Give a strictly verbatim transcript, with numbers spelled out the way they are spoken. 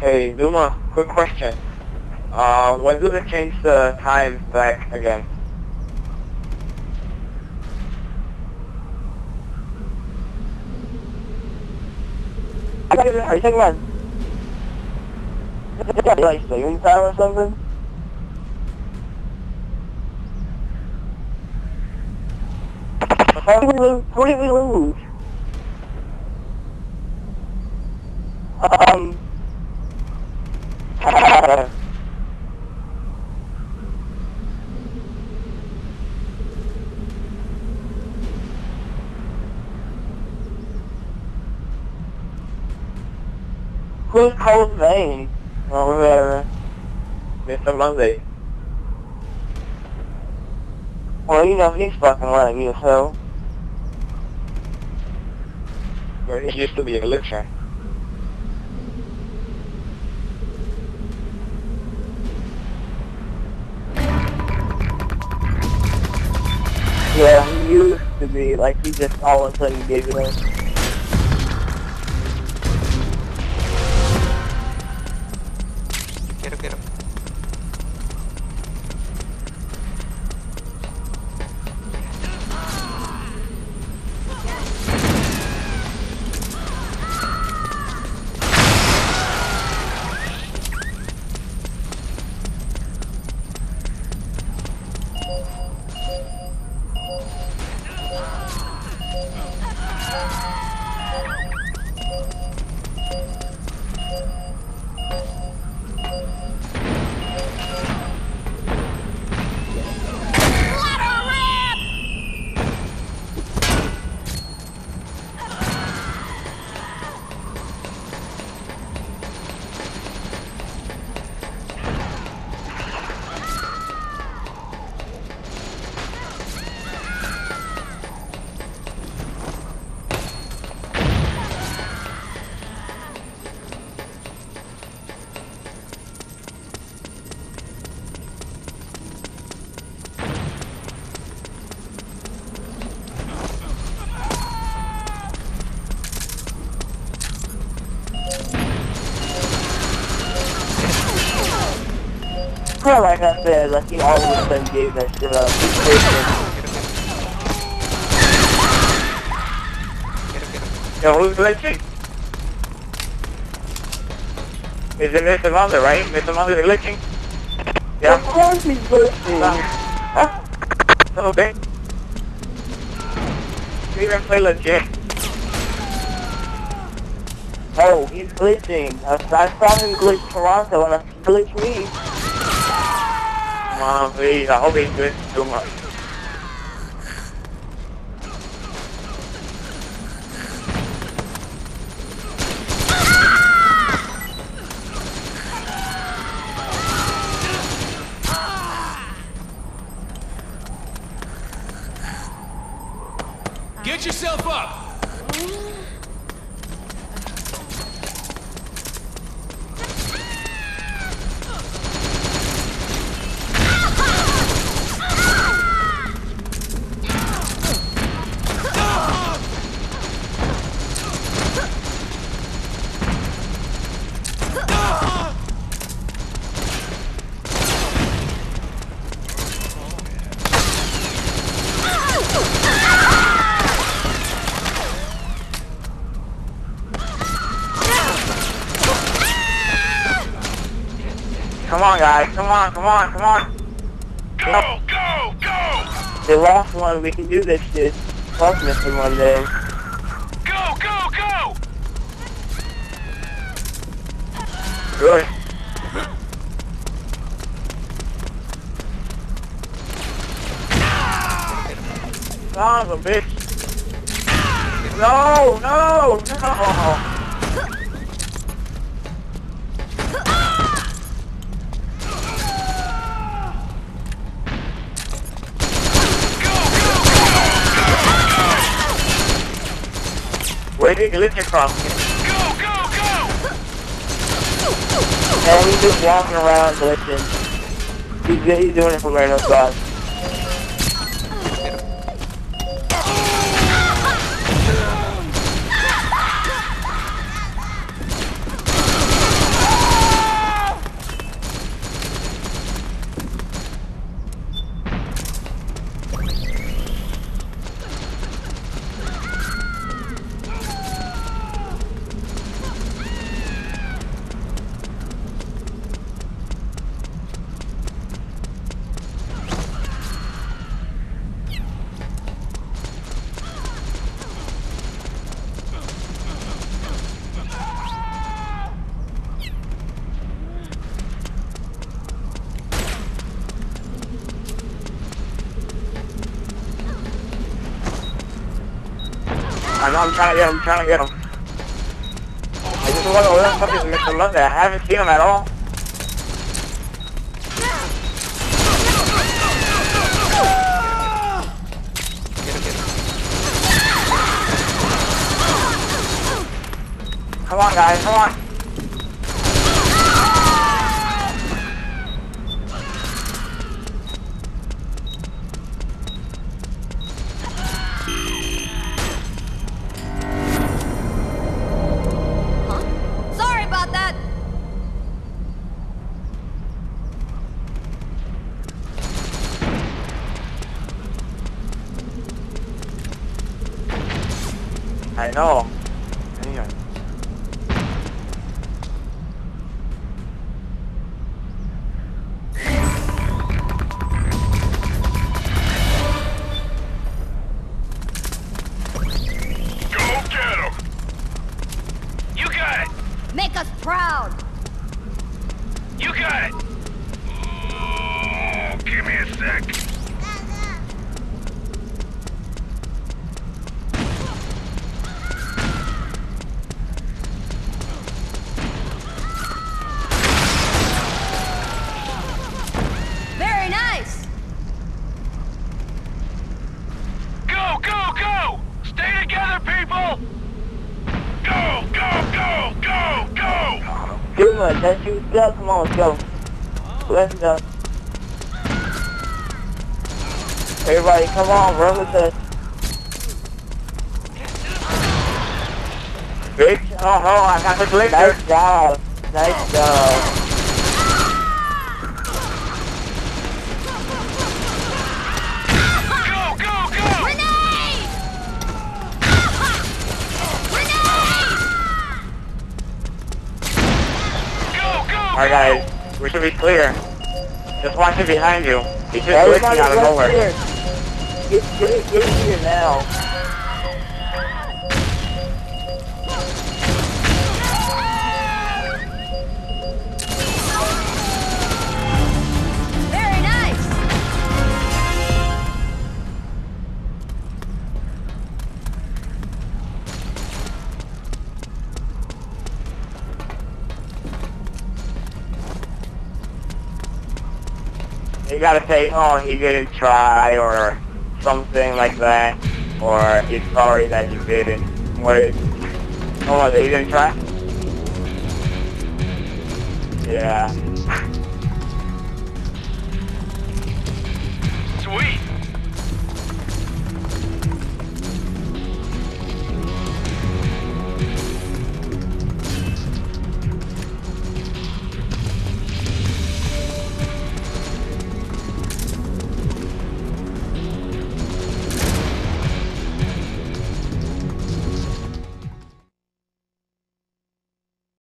Hey, Douma, quick question. Uh, when do they change the time back again? I got it. Are you talking about? Is that like saving time or something? How do we lose? How did we lose? Um. Who's Cole's name? Or whatever. Mister Monday. Well, you know he's fucking letting you, so. Where he used to be a glitcher. Yeah, he used to be, like, he just all of a sudden gave it up. Get him, get him. Kind of like I said, like he all of a sudden gave that shit up. He's patient. Yo, who's glitching? Is it Mister Monday, right? Mister Monday is glitching? Yeah. Of course he's glitching. Okay. We even play legit. Oh, he's glitching. I, I saw him glitch Toronto and I glitch me. Come on, please. I hope he glitched too much. Get yourself up! Come on, guys. Come on, come on, come on. Go, go, go! The last one, we can do this shit. Fuck Mister Monday. Go, go, go! Good. Son of a bitch. No, no, no. Where did he glitch across? Go, go, go! And he's just walking around glitching. He's, he's doing it for random spots. I'm trying to get him, I'm trying to get him. I just wonder where the fuck is Mister Love at. I haven't seen him at all. Come on, guys, come on. Sorry about that. I know. Anyway. Make us proud. You got it! Oh, give me a sec. Very nice. Go, go, go! Stay together, people! Go, go, go, go, go! Douma, that's you stuff. Come on, let's go. Let's go. Everybody, come on, run with us. Bitch, oh no, I got this later. Nice job. Nice job. Go, go, go! Grenade! Grenade! Go, go, Alright guys, we should be clear. Just watch it behind you. He's just Everybody, glitching out of run nowhere. here. Get, get, get here now. Very nice. You gotta say, oh, he didn't try, or something like that, or he's sorry that he didn't. What? Oh, he didn't try? Yeah. Sweet.